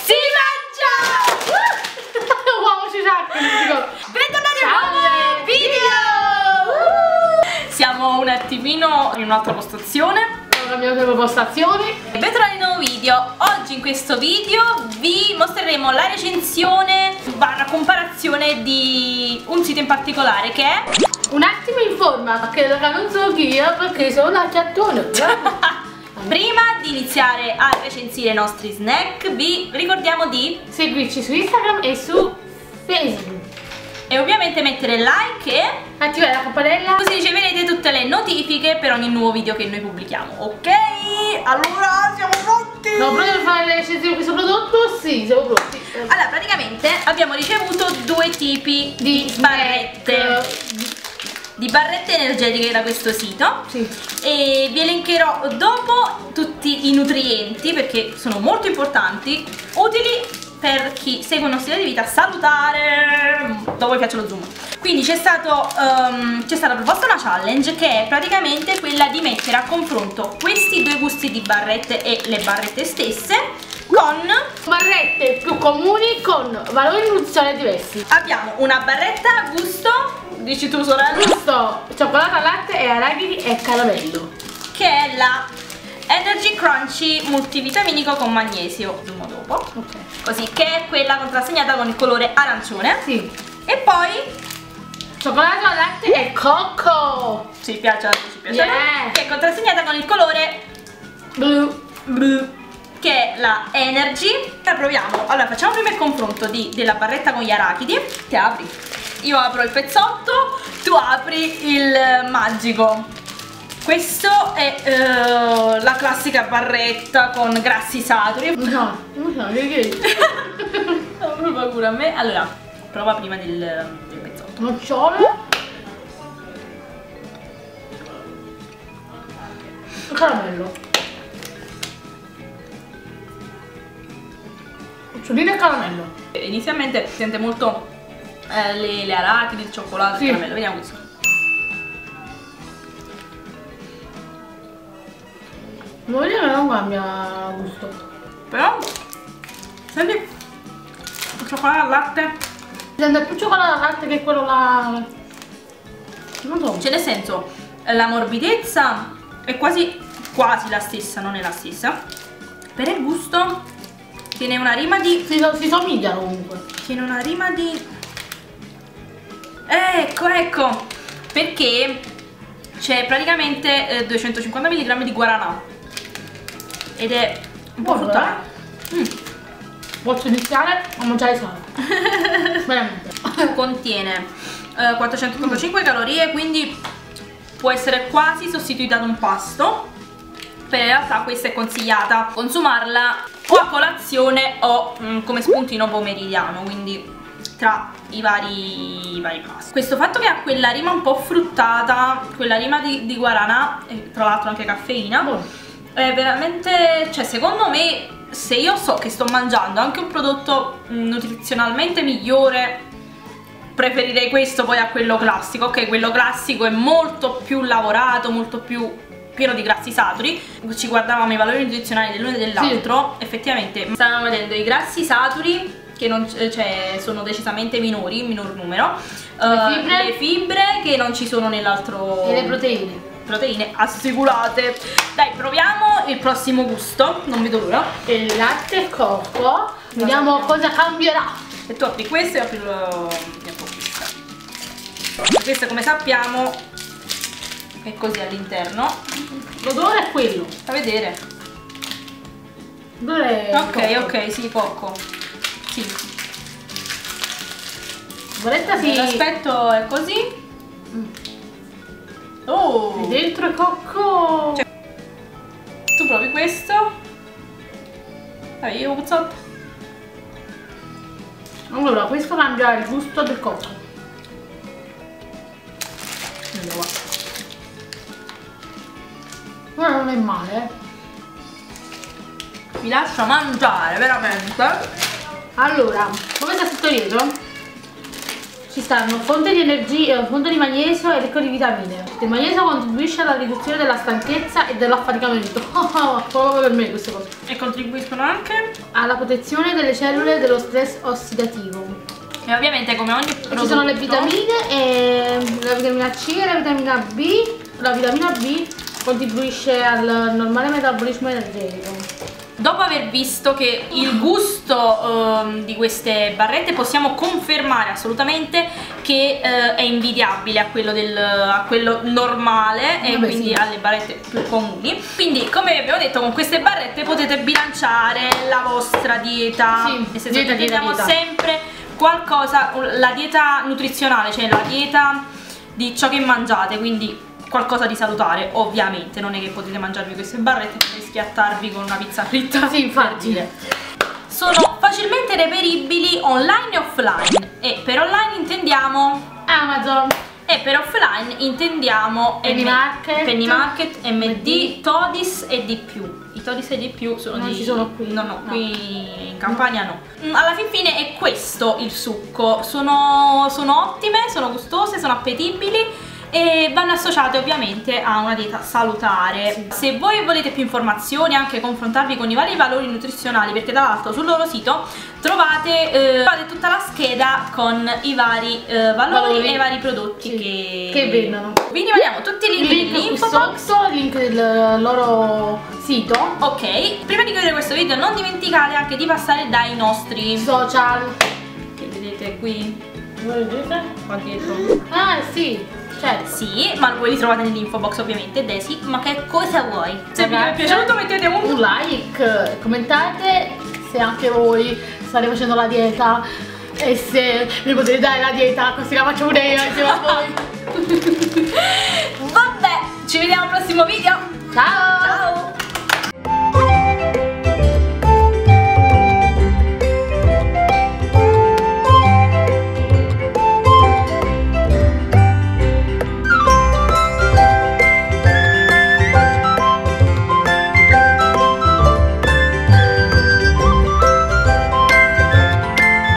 si mangia! Wow, ci sa! Bentornati a un nuovo video! Siamo un attimino in un'altra postazione. Cambiamo sempre postazione. Bentornati in un nuovo video. Oggi in questo video vi mostreremo la recensione barra comparazione di un sito in particolare che è un attimo in forma, che non so chi io perché sono una chattona. Prima di iniziare a recensire i nostri snack vi ricordiamo di seguirci su Instagram e su Facebook e ovviamente mettere like e attivare la campanella così riceverete tutte le notifiche per ogni nuovo video che noi pubblichiamo. Ok? Allora siamo pronti? Siamo pronti per fare le recensioni di questo prodotto? Sì, siamo pronti. Allora praticamente abbiamo ricevuto due tipi di barrette energetiche da questo sito. Sì. E vi elencherò dopo tutti i nutrienti perché sono molto importanti, utili per chi segue uno stile di vita salutare. Dopo vi faccio lo zoom. Quindi c'è stata proposta una challenge che è praticamente quella di mettere a confronto questi due gusti di barrette e le barrette stesse con barrette più comuni con valori nutrizionali diversi. abbiamo una barretta a gusto, dici tu sorella, Gusto cioccolato al latte e arachidi e caramello, che è la Energy Crunchy multivitaminico con magnesio. Zoom dopo. ok, Così, che è quella contrassegnata con il colore arancione. sì, E poi cioccolato al latte e cocco, ci piace, yeah, che è contrassegnata con il colore blu, che è la Energy. La proviamo. Allora facciamo prima il confronto della barretta con gli arachidi. Ti apri, io apro il pezzotto, tu apri il magico. Questo è la classica barretta con grassi saturi. no, non so, che Ho proprio paura a me. Allora prova prima del pezzotto. nocciole, caramello, nocciolino e caramello. Inizialmente si sente molto le arachidi, il cioccolato, sì, il caramello. Vediamo questo. devo dire che non cambia gusto. Però senti il cioccolato al latte. Si sente più cioccolato al latte che quello là. Non so. Cioè nel senso la morbidezza è quasi la stessa, non è la stessa. Per il gusto tiene una rima di Si somigliano comunque. tiene una rima di ecco perché c'è praticamente 250 mg di guaranà ed è un po' Buono, fruttato. Posso iniziare a mangiare sano. Veramente. Contiene 485 calorie, quindi può essere quasi sostituita ad un pasto. Per in realtà questa è consigliata consumarla o a colazione o come spuntino pomeridiano, quindi tra i vari pasti. Questo fatto che ha quella rima un po' fruttata, quella rima di guaranà e tra l'altro anche caffeina, Buono. è veramente, cioè secondo me, se io so che sto mangiando anche un prodotto nutrizionalmente migliore, preferirei questo poi a quello classico. Ok, quello classico è molto più lavorato, molto più pieno di grassi saturi. Ci guardavamo i valori nutrizionali dell'uno e dell'altro, sì. Effettivamente stavamo vedendo i grassi saturi che non, cioè, sono decisamente minori, in minor numero, le fibre che non ci sono nell'altro, e le proteine assicurate. Dai, proviamo il prossimo gusto, non vedo l'ora. Il latte e cocco. Vediamo cosa cambierà. E tu apri questo e apri questo, come sappiamo è così all'interno. L'odore è quello. Fa vedere. L'odore è cocco. Ok, sì, cocco. Sì. Barretta sì. L'aspetto è così. Oh! E dentro è cocco. Cioè, tu provi questo. Dai, io puzzotto. Allora, questo cambia il gusto del cocco. Andiamo qua. Ma non è male. Mi lascia mangiare, veramente. Allora, come sta scritto dietro? ci stanno fonte di energia, fonte di magnesio e ricco di vitamine. Il magnesio contribuisce alla riduzione della stanchezza e dell'affaticamento. Proprio per me queste cose. E contribuiscono anche alla protezione delle cellule dello stress ossidativo. e ovviamente come ogni prodotto Ci sono le vitamine e la vitamina C e la vitamina B. La vitamina B contribuisce al normale metabolismo energetico. Dopo aver visto che il gusto di queste barrette possiamo confermare assolutamente che è invidiabile a quello normale e quindi sì, alle barrette più comuni. Quindi come abbiamo detto, con queste barrette potete bilanciare la vostra dieta, sì, nel senso che teniamo sempre qualcosa, la dieta nutrizionale, cioè la dieta di ciò che mangiate, quindi qualcosa di salutare. Ovviamente non è che potete mangiarvi queste barrette e schiattarvi con una pizza fritta. Sì, infatti. Sono facilmente reperibili online e offline, e per online intendiamo Amazon e per offline intendiamo Penny Market, MD, Todis e di più. I Todis e di più sono non ci sono qui. No, qui in Campania no. Alla fin fine è questo il succo. Sono ottime, sono gustose, sono appetibili e vanno associate ovviamente a una dieta salutare. Sì. Se voi volete più informazioni, anche confrontarvi con i vari valori nutrizionali, perché tra l'altro sul loro sito trovate tutta la scheda con i vari valori e i vari prodotti che vendono. Vi rimaniamo tutti i link nell'info box, sotto, il link del loro sito. Ok, prima di chiudere questo video non dimenticate anche di passare dai nostri Social. che vedete qui, Lo vedete? qua dietro. Ah sì, certo. Sì, ma voi li trovate nell'info box ovviamente. Desi, ma che cosa vuoi? Se vi è Ragazze, piaciuto mettete un like, commentate se anche voi state facendo la dieta e se mi potete dare la dieta così la faccio pure io insieme a voi. Vabbè, ci vediamo al prossimo video. Ciao! Ciao!